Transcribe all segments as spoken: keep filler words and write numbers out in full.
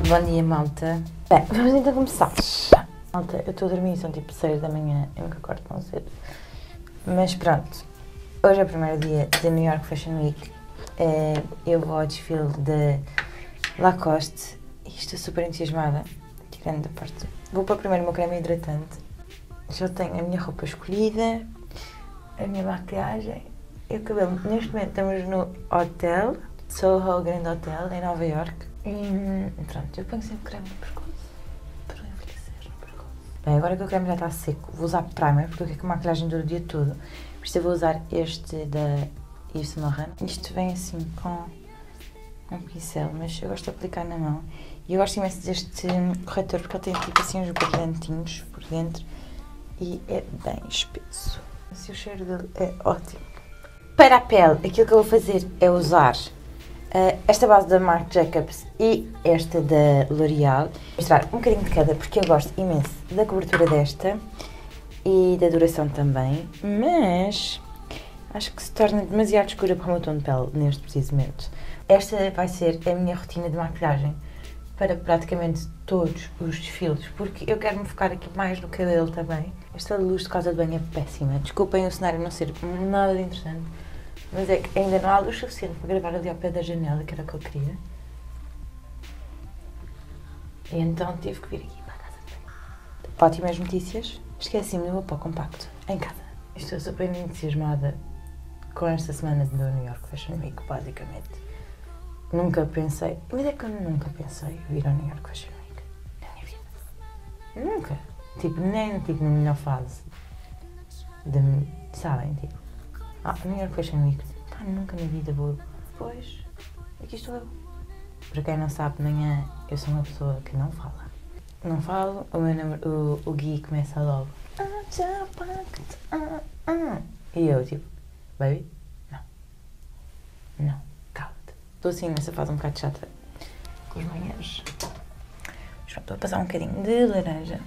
Bom dia, malta. Bem, vamos então começar. Malta, eu estou a dormir, são tipo seis da manhã, eu nunca acordo tão cedo. Mas pronto, hoje é o primeiro dia da New York Fashion Week. É, eu vou ao desfile de Lacoste e estou super entusiasmada, tirando a parte. Vou para primeiro o meu creme hidratante. Já tenho a minha roupa escolhida, a minha maquilhagem e o cabelo. Neste momento estamos no hotel, Soho Grand Hotel, em Nova York. E pronto, eu ponho sempre creme no pescoço para envelhecer no pescoço. Bem, agora que o creme já está seco, vou usar primer porque eu quero que a maquilhagem dure o dia todo. Por isso eu vou usar este da Yves Saint Laurent. Isto vem assim com um pincel, mas eu gosto de aplicar na mão. E eu gosto imenso deste corretor porque ele tem tipo assim uns brilhantinhos por dentro e é bem espesso. Assim, o cheiro dele é ótimo. Para a pele, aquilo que eu vou fazer é usar Uh, esta base da Marc Jacobs e esta da L'Oréal. Vou mostrar um bocadinho de cada porque eu gosto imenso da cobertura desta e da duração também, mas acho que se torna demasiado escura para o meu tom de pele neste preciso momento. Esta vai ser a minha rotina de maquilhagem para praticamente todos os desfiles, porque eu quero me focar aqui mais no cabelo também. Esta luz de casa de banho é péssima, desculpem o cenário não ser nada de interessante, mas é que ainda não há luz suficiente para gravar ali ao pé da janela, que era o que eu queria. E então tive que vir aqui para a casa de banho. Ótimas notícias. Esqueci-me do meu pó compacto em casa. Estou super entusiasmada com esta semana de New York Fashion Week, basicamente. Nunca pensei, mas é que eu nunca pensei vir ao New York Fashion Week na minha vida. Nunca. Tipo, nem tipo, na melhor fase. De, sabem, tipo. Ah, New York Fashion Week. Pá, nunca na vida vou. Pois, aqui estou eu. Para quem não sabe, de manhã eu sou uma pessoa que não fala. Não falo, o, meu nome, o, o Gui começa logo. E eu tipo, baby? Não. Não, cala-te. Estou assim nessa fase um bocado chata com as manhãs. Estou a passar um bocadinho de laranja.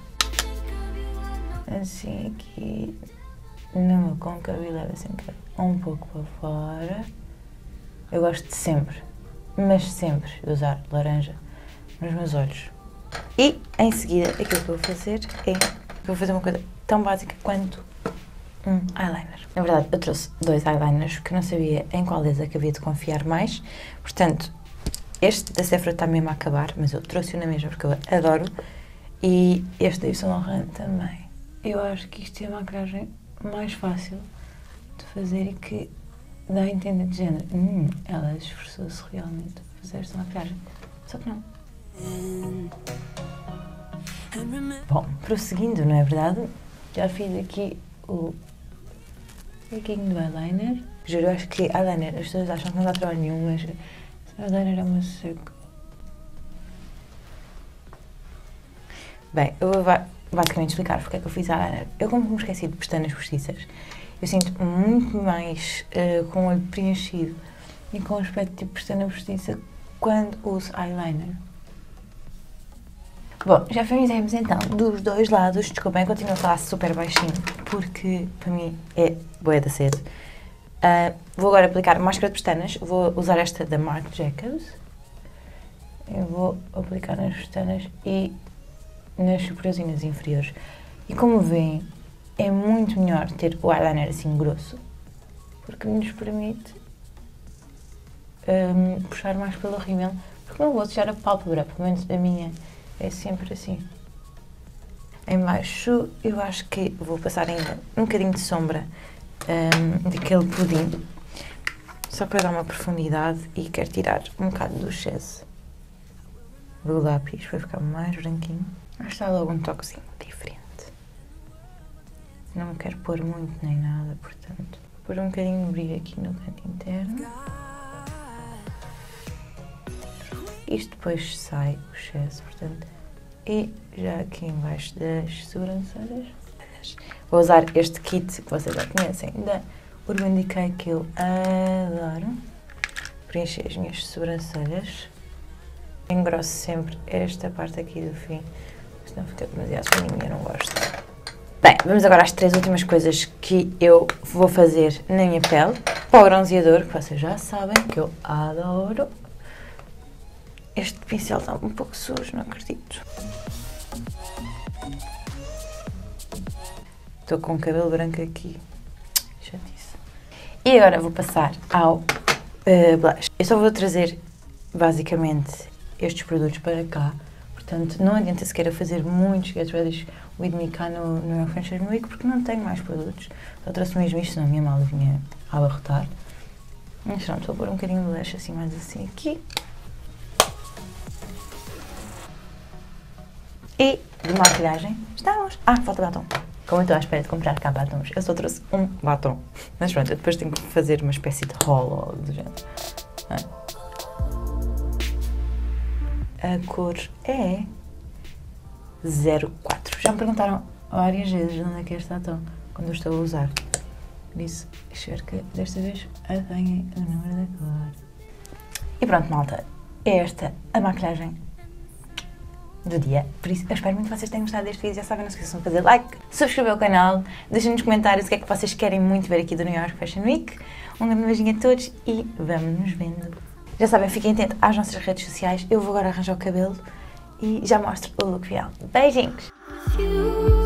Assim aqui. No meu côncavo e levo sempre um pouco para fora. Eu gosto de sempre, mas sempre, de usar laranja nos meus olhos. E, em seguida, aquilo que eu vou fazer é... Vou fazer uma coisa tão básica quanto um eyeliner. Na verdade, eu trouxe dois eyeliners porque eu não sabia em qual deles é que havia de confiar mais. Portanto, este da Sephora está mesmo a acabar, mas eu trouxe-o na mesma porque eu adoro. E este da Yves Saint Laurent também. Eu acho que isto é uma maquilhagem mais fácil de fazer e que dá a entender de género. Hum, ela esforçou-se realmente a fazer esta maquilhagem. Só que não. Bom, prosseguindo, não é verdade? Já fiz aqui o biquinho do eyeliner. Juro, acho que eyeliner, as pessoas acham que não dá trabalho nenhum, mas eyeliner é uma seca. Bem, eu vou basicamente explicar porque é que eu fiz eyeliner. Eu, como me esqueci de pestanas postiças, eu sinto muito mais uh, com o olho preenchido e com o aspecto tipo pestana postiça quando uso eyeliner. Bom, já fizemos então dos dois lados. Desculpem, continuo a falar super baixinho porque para mim é bué da cedo. Uh, vou agora aplicar máscara de pestanas. Vou usar esta da Marc Jacobs. Eu vou aplicar nas pestanas e nas superiores e nas inferiores. E como veem, é muito melhor ter o eyeliner assim grosso, porque nos permite um, puxar mais pelo rímel, porque não vou sujar a pálpebra, pelo menos a minha é sempre assim. Em baixo eu acho que vou passar ainda um bocadinho de sombra um, daquele pudim, só para dar uma profundidade, e quero tirar um bocado do excesso do lápis para ficar mais branquinho. Mas está logo um toquezinho diferente. Não me quero pôr muito nem nada, portanto, pôr um bocadinho de brilho aqui no canto interno. Isto depois sai o excesso, portanto, e já aqui em baixo das sobrancelhas. Vou usar este kit que vocês já conhecem da Urban Decay, que eu adoro. Preencher as minhas sobrancelhas. Engrosso sempre esta parte aqui do fim, senão fica demasiado fininho e eu não gosto. Bem, vamos agora às três últimas coisas que eu vou fazer na minha pele. Para o bronzeador, que vocês já sabem que eu adoro. Este pincel está um pouco sujo, não acredito. Estou com o cabelo branco aqui. Chatice. E agora vou passar ao uh, blush. Eu só vou trazer, basicamente, estes produtos para cá. Portanto, não adianta sequer a fazer muitos Get Ready With Me cá no, no New York Fashion Week, porque não tenho mais produtos. Só trouxe mesmo isto, senão a minha mala vinha a abarrotar. Mas pronto, vou pôr um bocadinho de blush assim, mais assim aqui. E de maquilhagem, estamos! Ah, falta batom. Como eu estou à espera de comprar cá batons, eu só trouxe um batom. Mas pronto, eu depois tenho que fazer uma espécie de haul ou do género. A cor é zero quatro. Já me perguntaram várias vezes onde é que é este batom, quando eu estou a usar. Por isso, espero que desta vez apanhem o número da cor. E pronto, malta, é esta a maquilhagem do dia. Por isso, eu espero muito que vocês tenham gostado deste vídeo. Já sabem, não se esqueçam de fazer like, subscrever o canal, deixem nos comentários o que é que vocês querem muito ver aqui do New York Fashion Week. Um grande beijinho a todos e vamos nos vendo. Já sabem, fiquem atentos às nossas redes sociais. Eu vou agora arranjar o cabelo e já mostro o look final. Beijinhos!